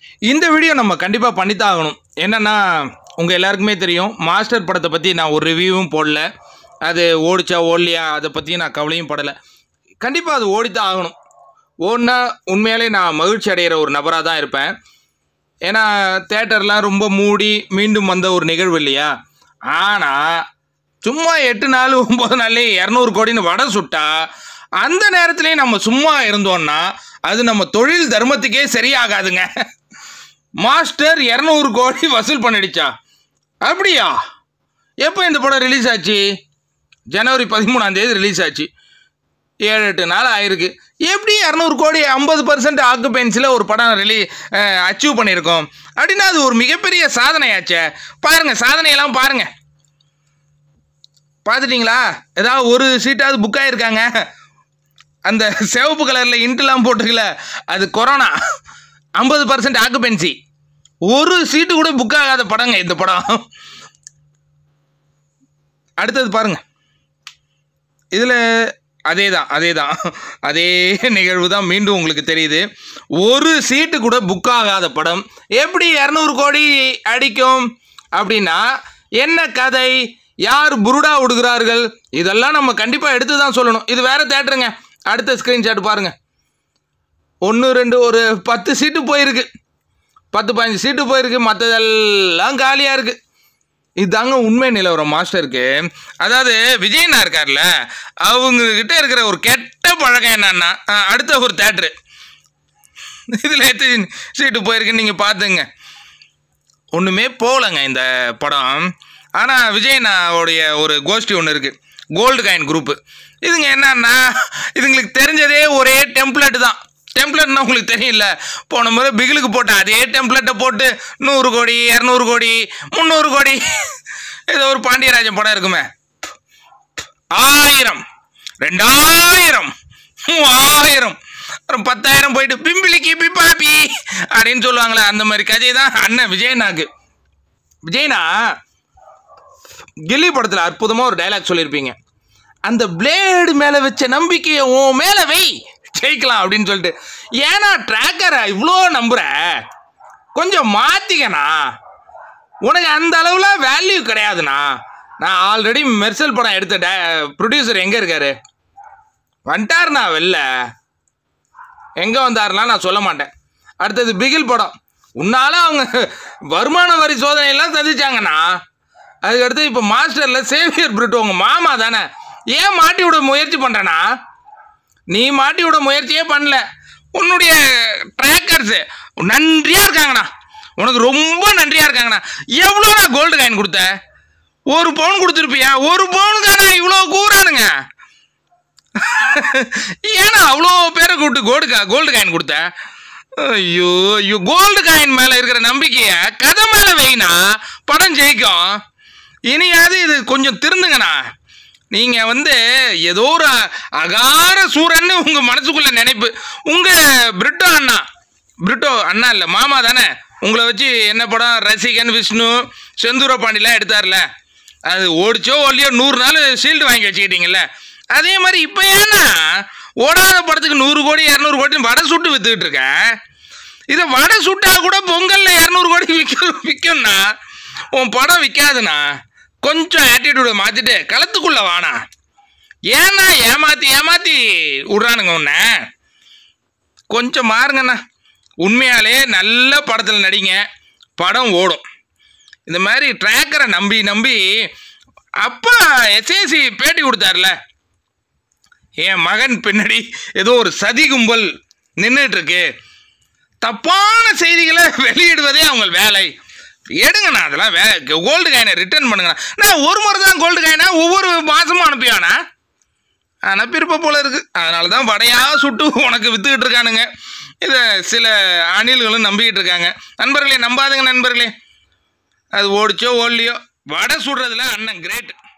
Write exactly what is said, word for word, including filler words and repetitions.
இந்த வீடியோ நம்ம கண்டிப்பாக பண்ணித்தான் ஆகணும். என்னென்னா உங்கள் எல்லாருக்குமே தெரியும், மாஸ்டர் படத்தை பற்றி நான் ஒரு ரிவ்யூவும் போடல. அது ஓடிச்சா ஓடலையா அதை பற்றியும் நான் கவலையும் படலை. கண்டிப்பாக அது ஓடித்தான் ஆகணும். ஓடினா உண்மையாலே நான் மகிழ்ச்சி அடைகிற ஒரு நபராக தான் இருப்பேன். ஏன்னா தேட்டர்லாம் ரொம்ப மூடி மீண்டும் வந்த ஒரு நிகழ்வு இல்லையா. ஆனால் சும்மா எட்டு நாள் ஒம்பது நாள்லேயே இரநூறு கோடின்னு வடை சுட்டா அந்த நேரத்துலேயே நம்ம சும்மா இருந்தோம்னா அது நம்ம தொழில் தர்மத்துக்கே சரியாகாதுங்க. மாஸ்டர் இரநூறு கோடி வசூல் பண்ணிடுச்சா? அப்படியா? எப்போ இந்த படம் ரிலீஸ் ஆச்சு? ஜனவரி பதிமூணாம் தேதி ரிலீஸ் ஆச்சு. ஏழு எட்டு நாள் ஆயிருக்கு. எப்படி இரநூறு கோடி ஐம்பது பர்சன்ட் ஆக்குபென்சியில் ஒரு படம் ரிலீ அச்சீவ் பண்ணியிருக்கோம் அப்படின்னா அது ஒரு மிகப்பெரிய சாதனையாச்சே. பாருங்கள், சாதனையெல்லாம் பாருங்கள். பார்த்துட்டிங்களா? ஏதாவது ஒரு சீட்டாவது புக் ஆகிருக்காங்க. அந்த சிவப்பு கலரில் இன்ட்டுலாம் போட்டுக்கல, அது கொரோனா. ஐம்பது பர்சன்ட் ஆக்குபென்சி. ஒரு சீட்டு கூட புக் ஆகாத படங்க இந்த படம். அடுத்தது பாருங்கள். இதில் அதே தான் அதே தான் அதே நிகழ்வு தான் மீண்டும் உங்களுக்கு தெரியுது. ஒரு சீட்டு கூட புக் ஆகாத படம் எப்படி இரநூறு கோடி அடிக்கும் அப்படின்னா என்ன கதை? யார் புருடா விடுகிறார்கள்? இதெல்லாம் நம்ம கண்டிப்பாக எடுத்து தான் சொல்லணும். இது வேறு தேட்டருங்க. அடுத்த ஸ்க்ரீன்ஷாட் பாருங்கள். ஒன்று ரெண்டு ஒரு பத்து சீட்டு போயிருக்கு, பத்து பதினஞ்சு சீட்டு போயிருக்கு. மற்றதெல்லாம் காலியாக இருக்குது. இதுதாங்க உண்மை நிலவரம் மாஸ்டருக்கு. அதாவது விஜயண்ணா இருக்கார்ல, அவங்கக்கிட்ட இருக்கிற ஒரு கெட்ட பழக்கம் என்னன்னா, அடுத்த ஒரு தேட்ரு இதில் எத்தனை சீட்டு போயிருக்குன்னு நீங்கள் பார்த்துங்க. ஒன்றுமே போகலைங்க இந்த படம். ஆனால் விஜயண்ணாவுடைய ஒரு கோஷ்டி ஒன்று இருக்குது, கோல்டு காயின் குரூப்பு. இதுங்க என்னன்னா, இதுங்களுக்கு தெரிஞ்சதே ஒரே டெம்ப்ளேட்டு தான். டெம்ப்ளேட்னா உங்களுக்கு தெரியல, போன முறை பிகிலுக்கு போட்ட அதே டெம்ப்ளேட்டை போட்டு நூறு கோடி இரநூறு கோடி முந்நூறு கோடி ஏதோ ஒரு பாண்டியராஜன் படம் இருக்குமே, ஆயிரம் ரெண்டாயிரம் மூவாயிரம் அப்புறம் பத்தாயிரம் போயிட்டு பிம்பிளிக்கு பிப்பாப்பி அப்படின்னு சொல்லுவாங்களே, அந்த மாதிரி கதை தான் அண்ணன் விஜயண்ணாக்கு. விஜயண்ணா கில்லி படத்தில் அற்புதமாக ஒரு டைலாக் சொல்லியிருப்பீங்க, அந்த பிளேடு மேலே வச்ச நம்பிக்கையை உன் மேலே வை, ஜெயிக்கலாம் அப்படின்னு சொல்லிட்டு. ஏன்னா ட்ராக்கரை இவ்வளோ நம்புற, கொஞ்சம் மாற்றிக்கண்ணா. உனக்கு அந்த அளவில் வேல்யூ கிடையாதுண்ணா. நான் ஆல்ரெடி மெர்சல் படம் எடுத்த டே ப்ரொடியூசர் எங்கே இருக்காரு? வந்துட்டார்ண்ணா வெளில. எங்கே வந்தாருலாம் நான் சொல்ல மாட்டேன். அடுத்தது பிகில் படம், உன்னால அவங்க வருமான வரி சோதனையெல்லாம் சந்திச்சாங்கண்ணா. அதுக்கடுத்து இப்போ மாஸ்டரில் சேவியர் பிரிட்டோ உங்கள் மாமா தானே, ஏன் மாட்டி விட முயற்சி பண்ணுறேண்ணா? நீ மாட்டி விட முயற்சியே பண்ணல. உன்னுடைய ட்ராக்கர்ஸு நன்றியாக இருக்காங்கண்ணா, உனக்கு ரொம்ப நன்றியாக இருக்காங்கண்ணா. எவ்வளோண்ணா கோல்டு காயின் கொடுத்த? ஒரு பவுன் கொடுத்துருப்பியா? ஒரு பவுனுக்கான இவ்வளோ கூறானுங்க. ஏன்னா அவ்வளோ பேரை கூப்பிட்டு கோல்டு கா கோல்டு காயின் கொடுத்த? ஐயோ ஐயோ, கோல்டு காயின் மேலே இருக்கிற நம்பிக்கையை கதை மேலே வைனா படம் ஜெயிக்கும். இனியாவது இது கொஞ்சம் திருந்துங்கண்ணா. நீங்கள் வந்து ஏதோ ஒரு அகார சூரன்னு உங்கள் மனசுக்குள்ள நினைப்பு. உங்கள் பிரிட்டோ அண்ணா, பிரிட்டோ அண்ணா இல்லை மாமா தானே, உங்களை வச்சு என்ன படம் ரசிகன் விஷ்ணு செந்தூர பாண்டிலாம் எடுத்தார்ல, அது ஓடிச்சோ ஓடலையோ நூறு நாள் ஷீல்டு வாங்கி வச்சுக்கிட்டீங்கல்ல, அதே மாதிரி இப்போ ஏன்னா ஓடாத படத்துக்கு நூறு கோடி இரநூறு கோடி வடை சுட்டு விற்றுக்கிட்டு இருக்க. இதை வடை சுட்டா கூட பொங்கலில் இரநூறு கோடி விற்க விற்கும்னா உன் படம் விற்காதுண்ணா. கொஞ்சம் ஆட்டிடியூடை மாற்றிட்டு களத்துக்குள்ளே வானா. ஏன்னா ஏமாற்றி ஏமாற்றி விட்றானுங்க உன்னை. கொஞ்சம் மாறுங்கண்ணா. உண்மையாலே நல்ல படத்தில் நடிங்க, படம் ஓடும். இந்த மாதிரி ட்ராக்கரை நம்பி நம்பி அப்பா எஸ்ஏசி பேட்டி கொடுத்தார்ல, என் மகன் பின்னாடி ஏதோ ஒரு சதி கும்பல் நின்றுட்டுருக்கு, தப்பான செய்திகளை வெளியிடுவதே அவங்க வேலை. எடுங்கண்ணா, அதெல்லாம் வே கோல்டு காயினை ரிட்டர்ன் பண்ணுங்கண்ணா. நான் ஒரு முறை தான் கோல்டு காயினா ஒவ்வொரு மாதமும் அனுப்பியானா? அனுப்பியிருப்ப போல இருக்குது. அதனால தான் வடையாக சுட்டு உனக்கு விற்றுக்கிட்டு இருக்கானுங்க. இதை சில அணில்களும் நம்பிக்கிட்டு இருக்காங்க. நண்பர்களே, நம்பாதுங்க நண்பர்களே. அது ஓடிச்சோ ஓடலையோ, வடை சுடுறதுல அண்ணன் கிரேட்.